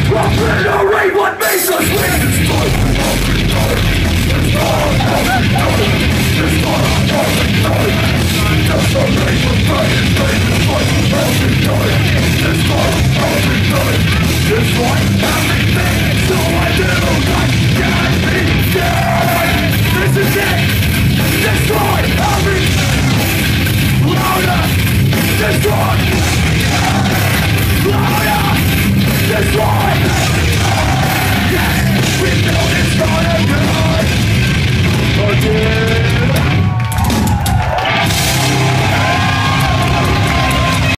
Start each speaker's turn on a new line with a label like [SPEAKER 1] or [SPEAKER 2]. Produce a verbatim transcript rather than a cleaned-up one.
[SPEAKER 1] Obliterate what makes us weak. It's time to obliterate. It's not obliterate. It's not obliterate. Decimate the pain.